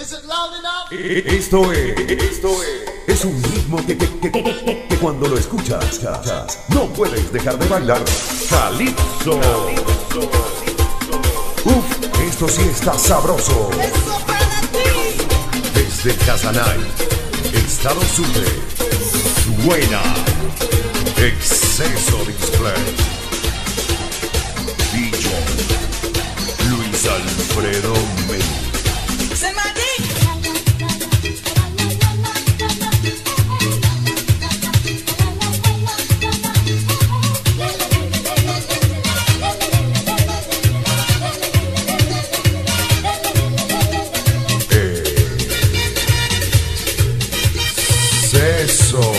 Esto es un ritmo que cuando lo escuchas no puedes dejar de bailar. Calypso. Uf, esto sí está sabroso. Desde Casanay, Estado Sucre, suena Exceso Display. DJ Luis Alfredo Mel. Eso.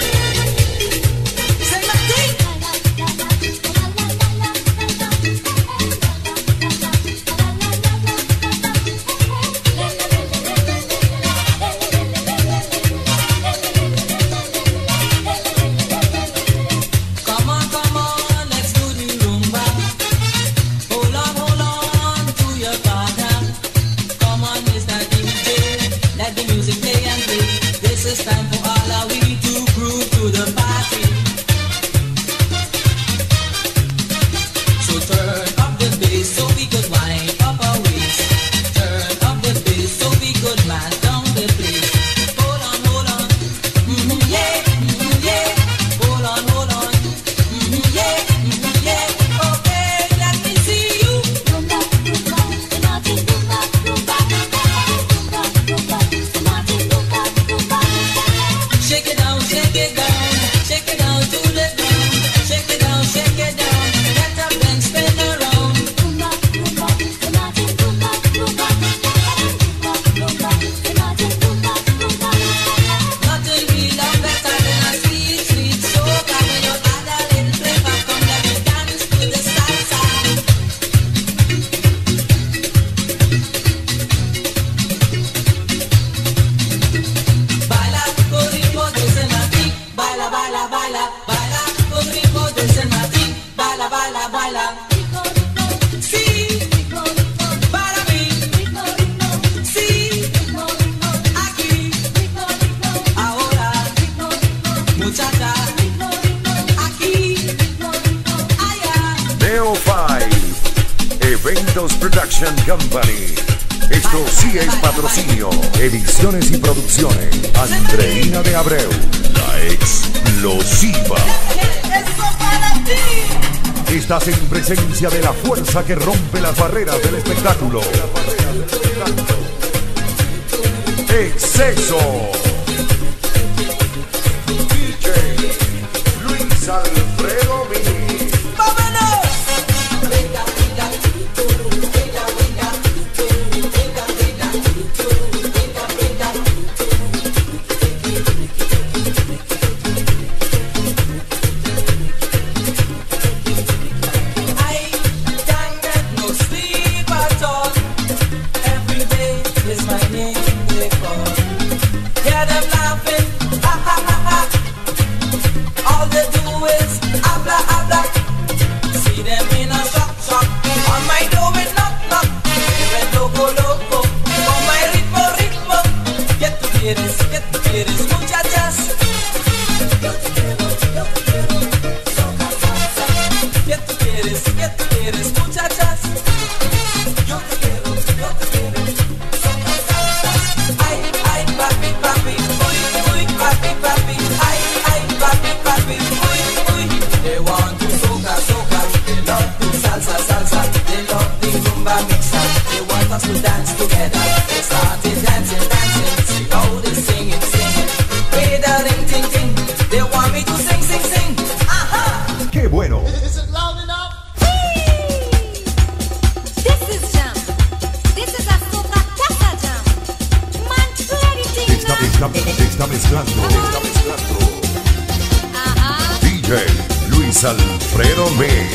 Eventos Production Company. Esto sí es patrocinio. Ediciones y producciones. Andreina de Abreu, la explosiva. Estás en presencia de la fuerza que rompe las barreras del espectáculo. Exceso. DJ Luis Alfredo Mil. ¡Qué bueno! Está mezclando. DJ Luis Alfredo Mel.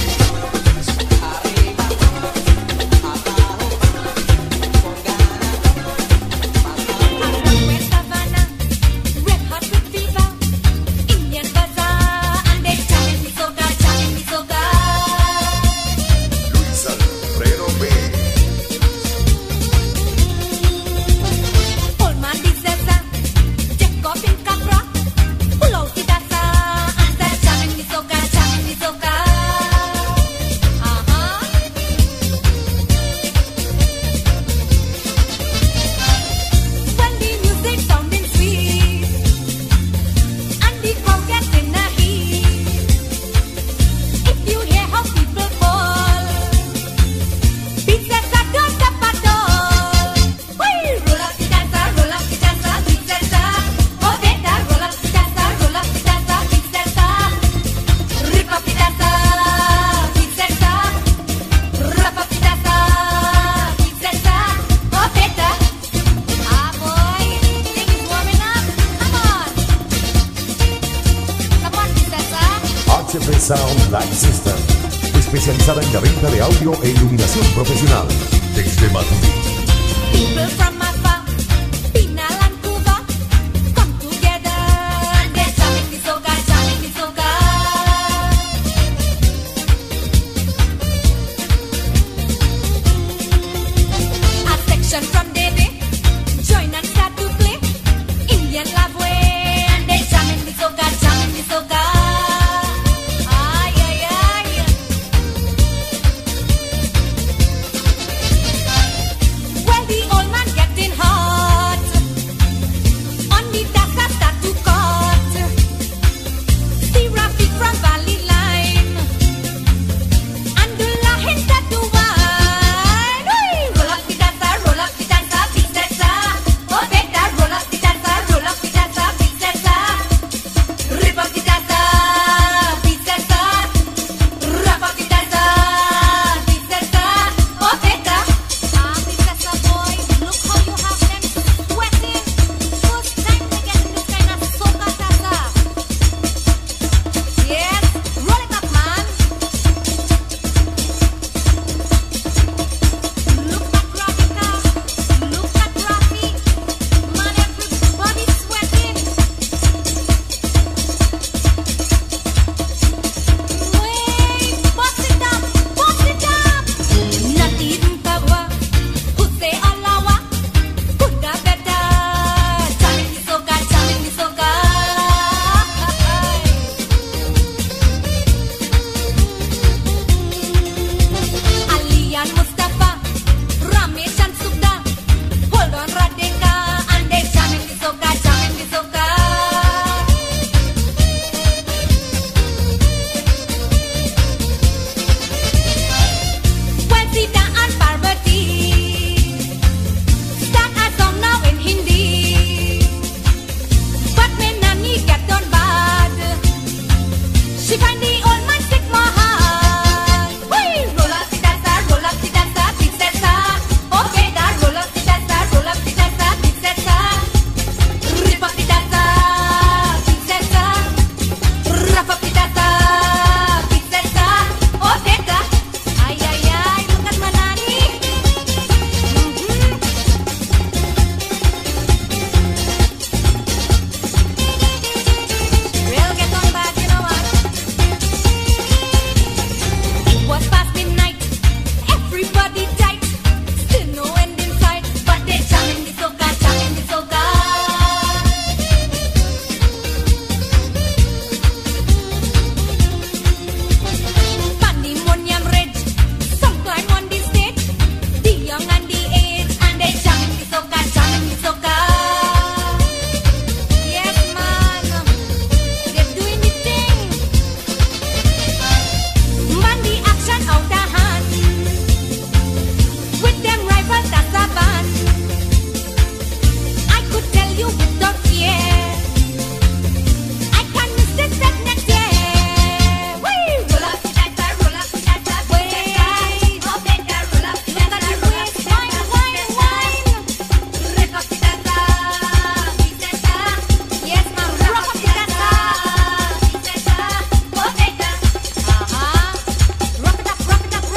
Sound Light System, especializada en la venta de audio e iluminación profesional. Desde Madrid. People from afar, Pinal and Cuba, come together and they're jamming the soca, jamming the soca. A section from Davy, join and start to play Indian love way, and they're jamming the soca, jamming the soca. Ay, ay, ay. Well, the old man getting hot. On the data start to cut. See Rafiq from Valley Line. And the Lahin start to wine. Hey! Roll up the dancer, big dancer. Oh, better roll up the dancer, big dancer. Rip up the dancer, big dancer. Wrap up the dancer, big dancer. Oh, better. Big dancer boys, look how you have them sweating. First time they get in this kind of soca dancer. Yes, roll it up, man. Look at Ravika, look at Rafi. Man, everybody's sweating. Wait, bust it up, bust it up. Natin kawa, Huse alawa, Buddha beta, jamming the soca, jamming the soca. Ali and Mustafa, Ramesh and Sugda, hold on Radhika, and they jamming the soca, jamming the soca. When Sita and Parvati start a song now in Hindi, but when Nani get on bad, she find the old man sick more hard. Whee! Roll up the dancer, big dancer. Oh, better roll up the dancer, big dancer. Rip up the dancer, big dancer. Wrap up the dancer, big dancer. Oh, better. Ay, ay, ay, look at Manani. Real get on back, you know what? It was past midnight, everybody tight, still no end in sight, but they jamming the soca, jamming the soca. Pandemonium rage, some climb on the stage, the young and the aged, and they jamming the soca, jamming the soca. Yes, man, they're doing the thing. Man, the action out the hand, with them rifles that's a band. I could tell you without fear, I can miss this step next year. Whee! Roll up the dancer, big dancer. Oh, better roll up the dancer, wine. Rip up the dancer, big dancer. Yes, ma'am, rock up the dancer, big dancer. Oh, better. Rock it up.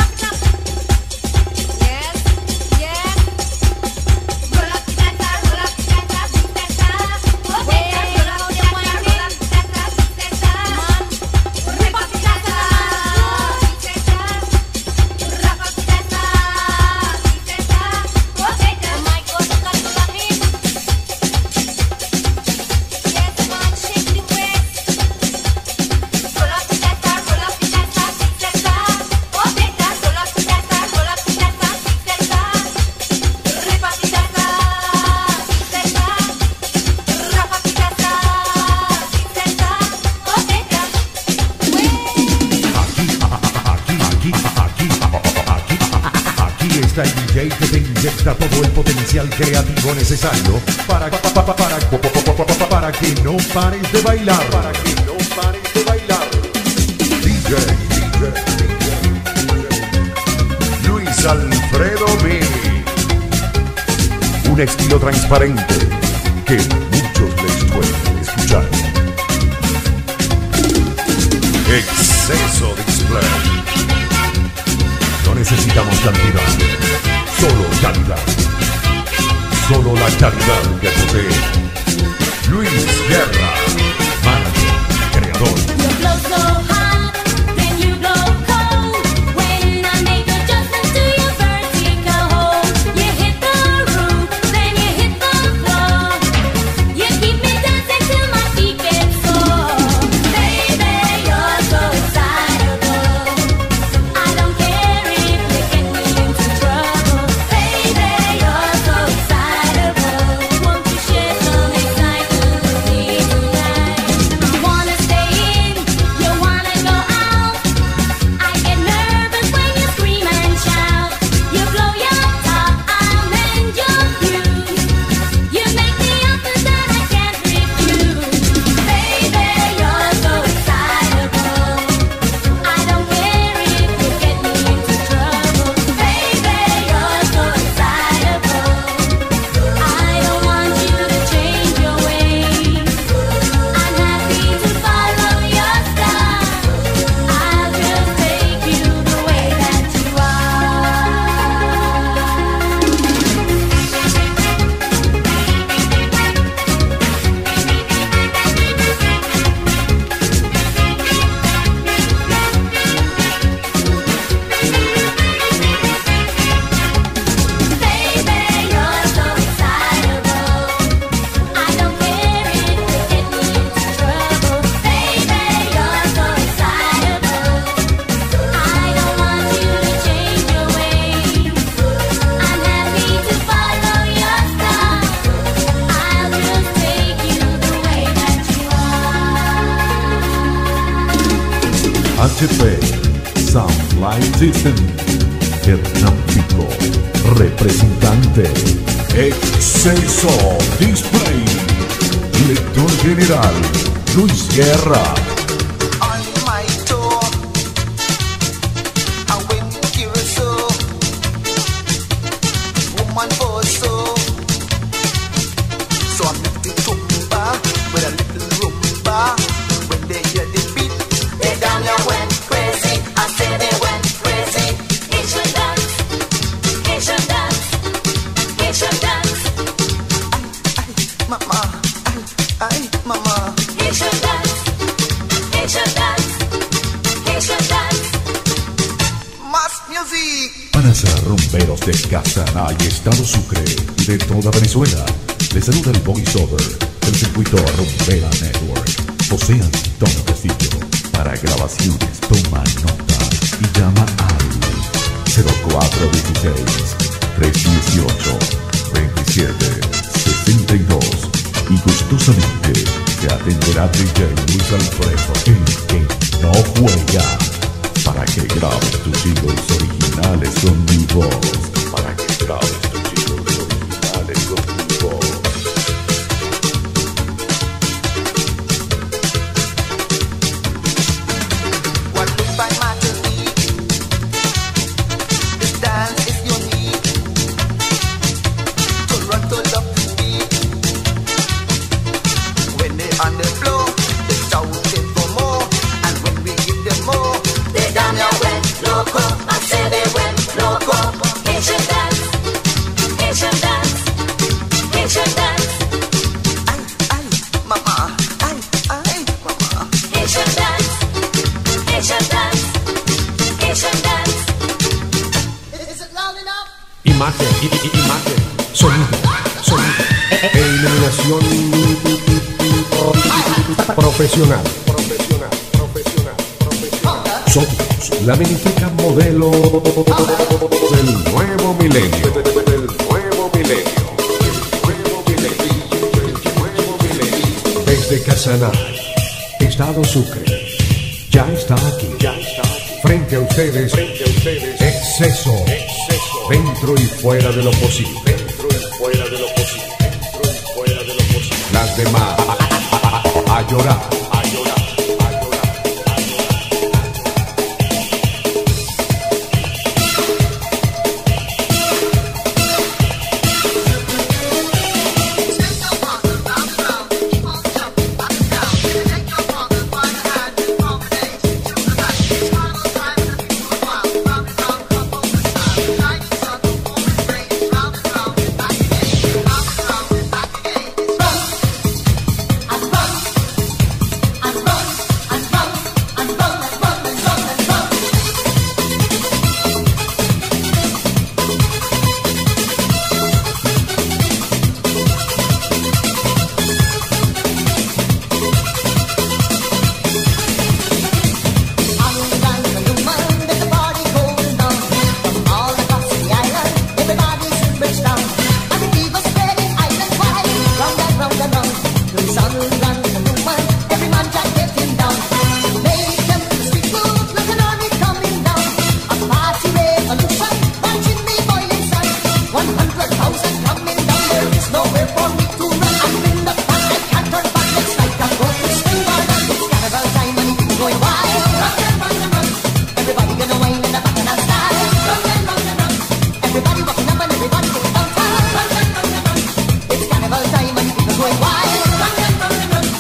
Yes, yes. Roll up the dancer, big dancer. Oh, better roll up the dancer, big dancer. Man, rip up the dancer, big dancer. Wrap up the dancer, big dancer. Oh, better. My God, look at Lahin. Yes, man, shake the waist. Roll up the dancer, big dancer. Oh, better. Roll up the dancer, big dancer. Rip up the dancer, big dancer. Wrap up the dancer, big dancer. Oh, better. Aquí está el DJ que te inyecta todo el potencial creativo necesario para que no pares de bailar. DJ Luis Alfredo Mini. Un estilo transparente que muchos les pueden escuchar. Exceso Display. No necesitamos cantidad, solo calidad. Solo la calidad que posee Luis Guerra, manager, creador. You blow so hot, then you blow cold. When I make adjustments to your vertical hold, you hit the roof, then you hit the floor. You keep me dancing till my feet get sore. Baby, you're so excitable. I don't care if you get me into trouble. Baby, you're so excitable. Won't you share some excitement with me tonight? You wanna stay in, you wanna go out. I get nervous when you scream and shout. You blow your top, I'll mend your fuse. You make me offers that I can't refuse. Baby, you're so excitable. I don't care if you get me into trouble. Baby, you're so excitable. I don't want you to change your ways. I'm happy to follow your style. I'll just take you the way that you Baby, you're so excitable. I don't care if you get me into trouble. Baby, you're so excitable. I don't want you to change your ways. I'm happy to follow your style. I'll just take you the way that you are. HP Sound Light System. Hernán Pico, representante. Exceso Display. Director General Luis Guerra. On my tour, I went to Curacao, woman for so I met the tumba with a little rumba. When they hear the beat, they down there went crazy. I said they went crazy. Haitian dance, Haitian dance, Haitian dance, Mama, mama. Haitian dance, Haitian dance, Haitian dance. Más music. Panas rumberos de Casaná y Estado Sucre y de toda Venezuela. Les saluda el voiceover del circuito Rumbera Network. José Antonio Castillo. Para grabaciones, toma nota y llama al 0416-318-2762 y gustosamente te atenderá DJ Luis Alfredo, el que no juega, para que grabes tus jingles originales con mi voz, para que grabes tus jingles originales con mi voz. What do by matter need? This dance is unique. Toronto love the beat. When they on the floor, they shouting for more. And when we give them more, They down there went loco, I said they went loco. Haitian dance, Haitian dance, Haitian dance, ay, mama, ay, mama. Haitian dance, Haitian dance, Haitian dance. Is it loud enough? Imagen, imagen, sonido, sonido. Iluminación profesional. Somos la magnífica modelo del nuevo milenio. Desde Casaná, Estado Sucre, ya está aquí. Frente a ustedes, exceso, dentro y fuera de lo posible. Las demás, a llorar. carnival time and people going wild. Run, run, run, run, run.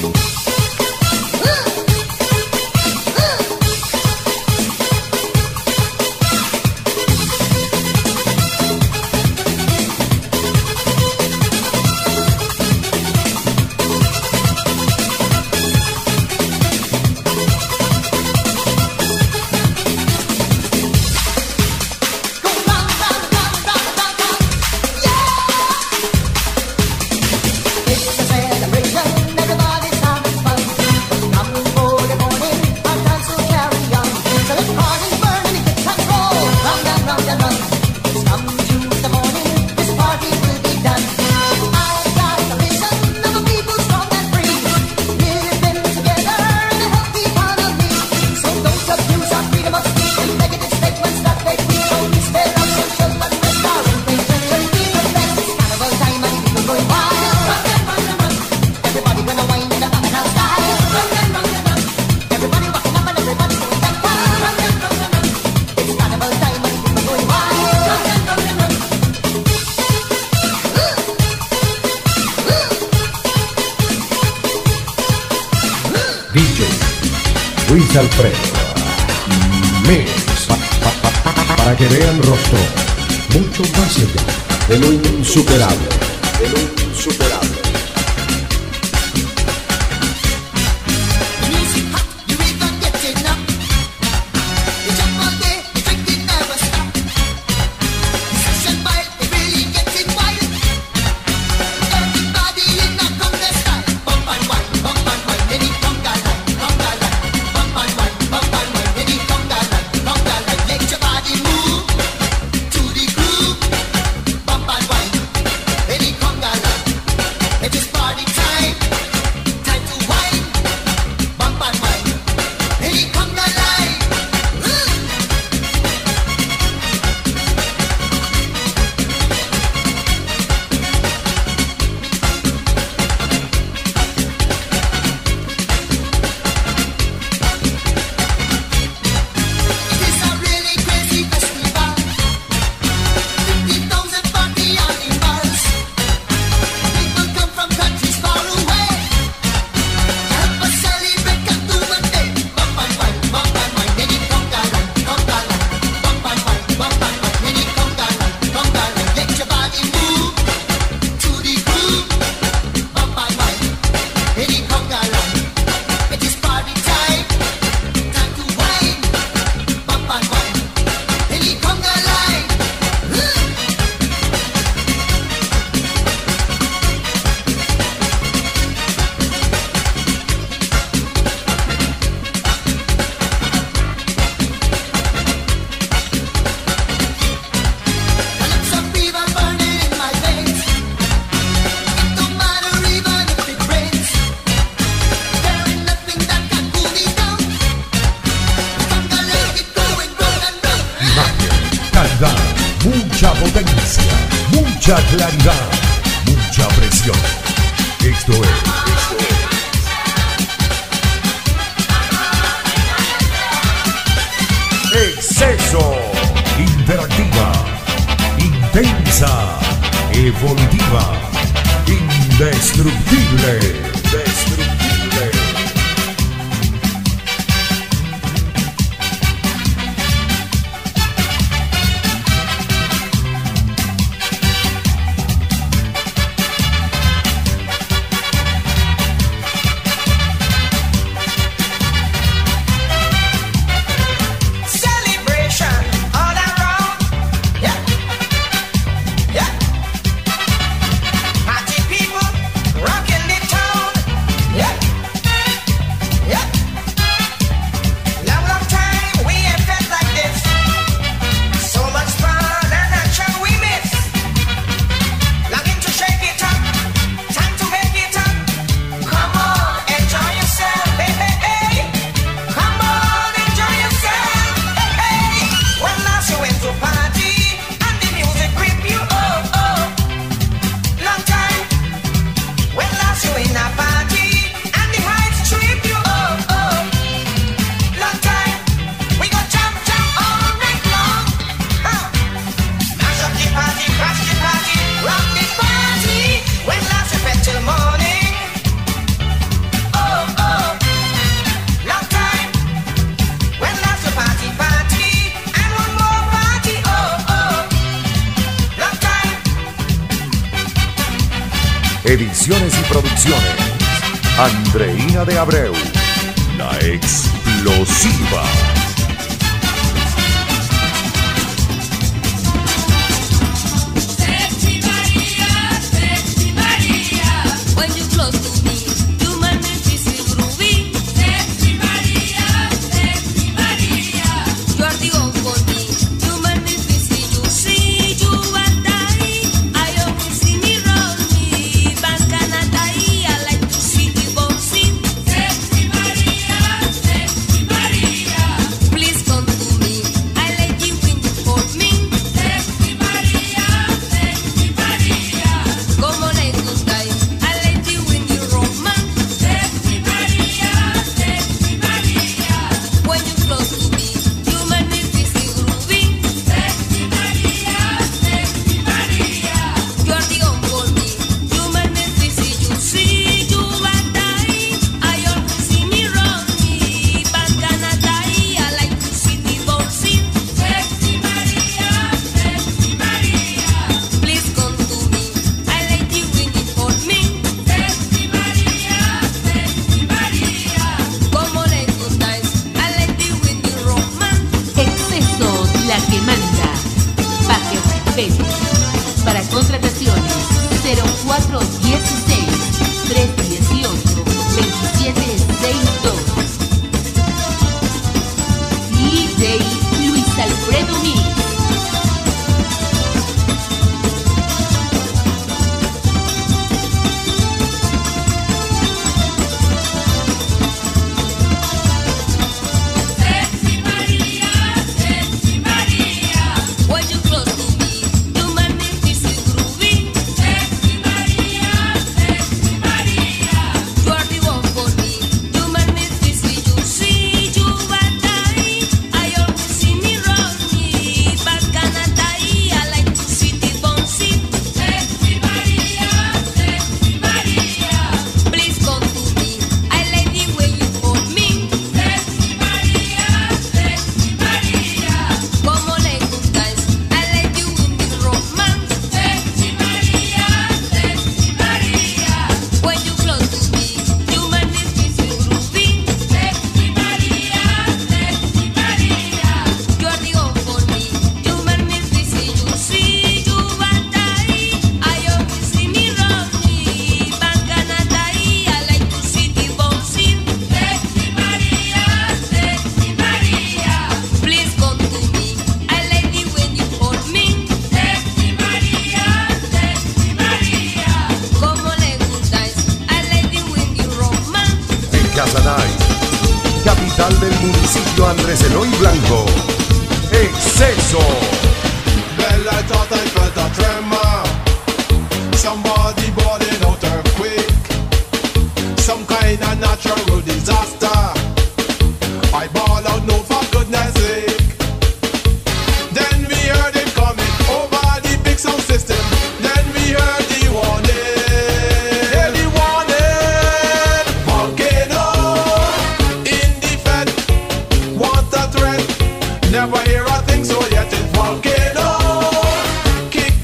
DJ Luis Alfredo Mix para que vean rostro mucho más allá de lo insuperable, de lo insuperable. Mucha potencia, mucha claridad, mucha presión. Esto es Exceso. Interactiva, intensa, evolutiva, indestructible. Party people rocking the town. Ediciones y producciones. Andreina de Abreu, la explosiva. When you close to me, you make me feel so groovy. Sexy Maria, you are the one for me. You make me feel so juicy. You are die, I always see me roll me. Bacchanal, I like to see the bouncing. Sexy Maria, please come to me. I like it when you hold me. Sexy Maria, como le gusta. When you close to me, you make me feel so groovy. Sexy Maria, you are the one for me. You make me feel so juicy. You are die, I always see me run me. Bacchanal, I like to see the bouncing. Sexy Maria, please come to me. I like you when you hold me. Sexy Maria, como le gustáis. Exceso, la que manda. Baje respeto. Para contrataciones 0416 318 2762. DJ Luis Alfredo Mix. When you close to me, you make me feel so groovy. Sexy Maria, you are the one for me. You make me feel so juicy. You are die, I always see me run me. Bacchanal, I like to see the bouncing. Sexy Maria, please come to me. I like it when you hold me. Sexy Maria, como le gustáis. I like you in the romance. Sexy Maria, when you close to me, you make me feel so groovy. Sexy Maria, you are the one for me. You make me feel so juicy. You are die, I always see me run me. Bacchanal, I like to see the bouncing. Sexy Maria, please come to me. I like it when you hold me. Sexy Maria, como le gustáis. I like it when you romance. En Casanay, capital del municipio Andrés Eloy Blanco. Exceso. Well, I thought I felt a tremor. Somebody brought an earthquake. Some kind of natural disaster. I ball out, no, for goodness sake. Then we heard it coming over the big sound system. Then we heard the warning. The warning. Volcano in the fed. Water threat. Never hear a thing so yet it's volcano. Kick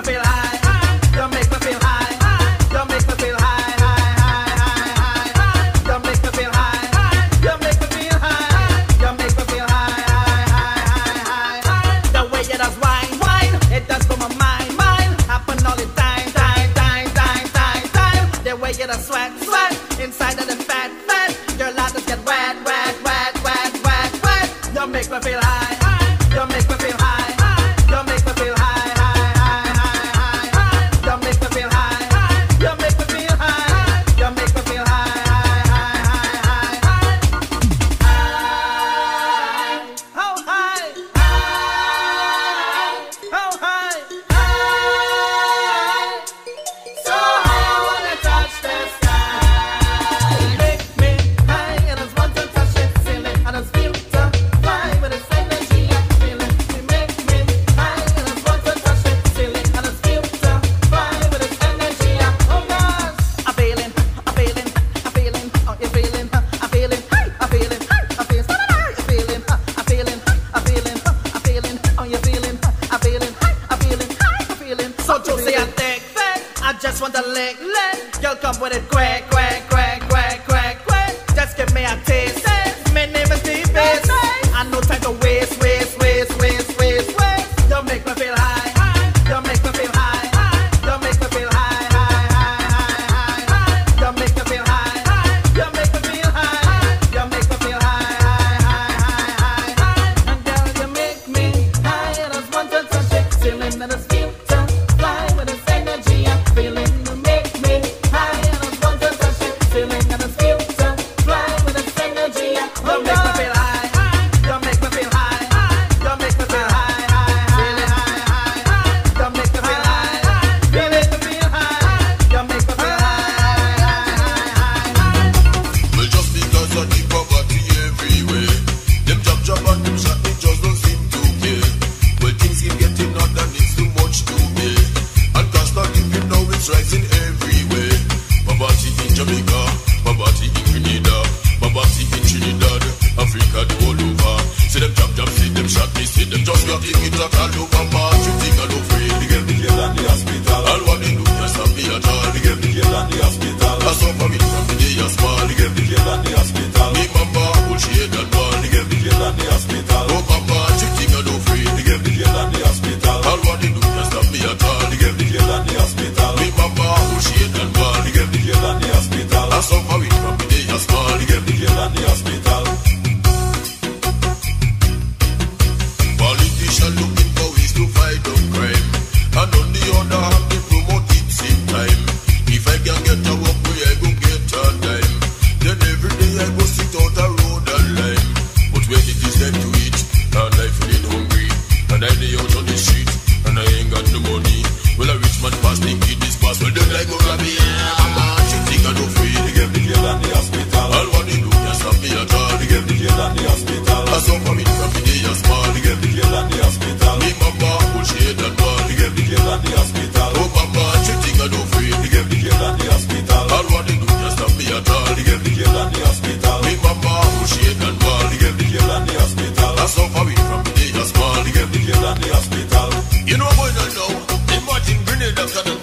me feel high, high. You make me feel high, high. You make me feel high, high, high, high, high. You make me feel high, high. You make me feel high, you make me feel high, high, high, high, high. The way you does wine, wine, it does for my mind, mind. Happen all the time, time, time, time, time, time. The way you does sweat, sweat, inside of the fat, fat. Your lattice get wet, wet, wet, wet, wet, wet. You make me feel high, high. You make me feel high, high. You make me feel high, high, high, high, high, high. You make me feel high, high. You make me feel high, high. You make me feel high, high, high, high, high, high. How high? How high? High. So high I wanna touch the sky. Make me high and I just want to touch it, feel it, and I just feel to fly with this energy I'm feeling. You make me high and I just want to touch it, feel it, and I just feel to fly with this energy I'm. Oh gosh, I'm feeling, I'm feeling, I'm feeling. Oh, you're feeling, I'm feeling, I'm feeling, I'm feeling. I'm feeling, I'm feeling, I'm feeling, I'm feeling. Oh, you're feeling, I'm feeling, I'm feeling, I'm feeling. So juicy and thick, thick. I just want to lick, lick. Girl, come with it quick, quick, quick, quick, quick, quick. Just give me a taste. My name is D-Bass. I no time to waste, waste, waste, waste, waste, waste. You make me feel high, high. You make me feel high, high. You make me feel high, high, high, high, high. You make me feel high, high. You make me feel high, high. You make me feel high, high, high, high, high. And girl, you make me high, and I just want to touch it, feeling and I just feel to fly with this energy I'm feeling. You make me high, and I just want to touch it, feeling and I just feel to fly with this energy I'm. You make me feel high, high. You make me feel high, high. You make me feel high, high, feeling high, high, high. You make me feel high, high. You make me feel high, high. You make me feel high, high, high. Well, just because of the poverty everywhere, them chop and them shot, they just don't seem to care. Well, things keep getting hot and it's too much to bear. And cost of living now it's rising everywhere. Poverty in Jamaica, poverty in Grenada, poverty in Trinidad, Africa the whole over. See them chop, see them shot, me see them just got it a call over march. You think I don't free, they get the jail and the hospital. All what they do can't stop me at all. They get the jail and the hospital. I suffer me from the day I small. They get the jail and the hospital. Me mama bullshit and ball. They get the jail and the hospital. Oh papa, you think I don't free, they get the jail and the hospital. All what they do can't stop me at all. They get the jail and the hospital. Me mama bullshit and ball. They get the jail and the hospital. I suffer me from the day I small. They get the jail and the hospital. Politicians looking for ways to fight down crime, and on the other hand they promote it same time. If I can get a work where I go get a dime, then every day I go sit out a road and lime. But when it is time to eat, and I feeling hungry, and I lay out on the street, and I ain't got no money. Well, a rich man pass the kid this pass, well then I go grab it. Mama, she think I don't free, they get the jail and the hospital. All what they do can't stop me at all. They get the jail and the hospital. I suffer me from the day I small. They get the jail and the hospital. Me mama bullshit and ball. They get the jail and the hospital. Oh mama, she think I don't free, they get the jail and the hospital. All what they do can't stop me at all. They get the jail and the hospital. Me mama bullshit and ball. They get the jail and the hospital. I suffer me from the day I small. They get the jail and the hospital. You know what I know? Imagine Grenada,